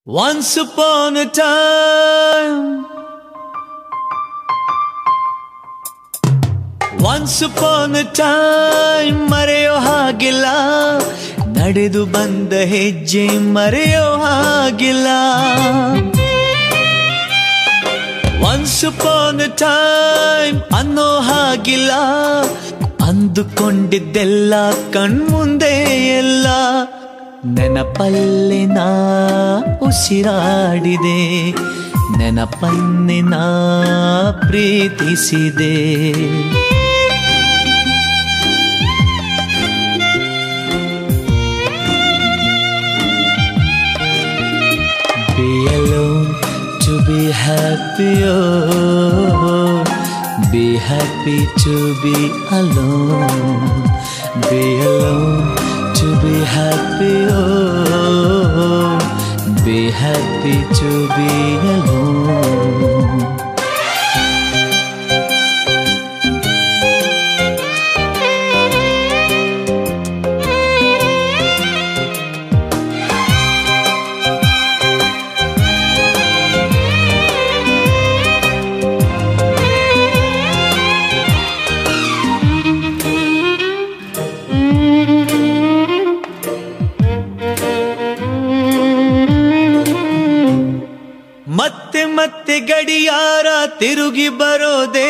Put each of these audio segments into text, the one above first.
Once upon a time, once upon a time ಮರೆಯೋ ಹಾಗಿಲ್ಲ, ನಡೆದು ಬಂದ ಹೆಜ್ಜೆ ಮರೆಯೋ ಹಾಗಿಲ್ಲ. Once upon a time ಅನ್ನೋ ಹಾಗಿಲ್ಲ, ಅಂದುಕೊಂಡಿದ್ದೆಲ್ಲ ಕಣ್ಮುಂದೆ ಎಲ್ಲ ನೆನಪಲ್ಲಿ ನಾ ಉಸಿರಾಡಿದೆ, ನೆನಪನ್ನೇ ನಾ ಪ್ರೀತಿಸಿದೆ. Be alone to be happy, oh, be happy to be alone. Be alone to be happy, oh, be happy to be alone. ಮತ್ತೆ ಮತ್ತೆ ಗಡಿಯಾರ ತಿರುಗಿ ಬರೋದೇ,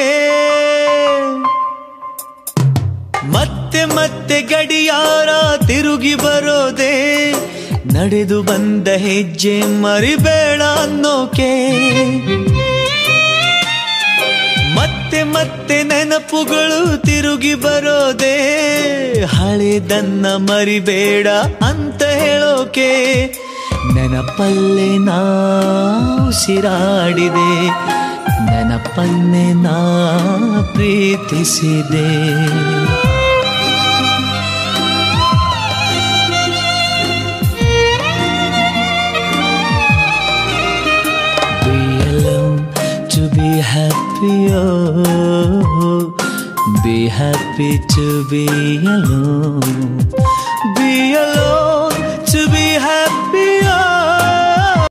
ಮತ್ತೆ ಮತ್ತೆ ಗಡಿಯಾರ ತಿರುಗಿ ಬರೋದೇ, ನಡೆದು ಬಂದ ಹೆಜ್ಜೆ ಮರಿಬೇಡ ಅನ್ನೋಕೆ. ಮತ್ತೆ ಮತ್ತೆ ನೆನಪುಗಳು ತಿರುಗಿ ಬರೋದೇ, ಹಳೆದನ್ನ ಮರಿಬೇಡ ಅಂತ ಹೇಳೋಕೆ. ನೆನಪಲ್ಲೇ ನಾ ಉಸಿರಾಡಿದೆ, ನೆನಪನ್ನೇ ನಾ ಪ್ರೀತಿಸಿದೆ. Be alone to be happy, oh, be happy to be alone. Be alone to be happy, oh.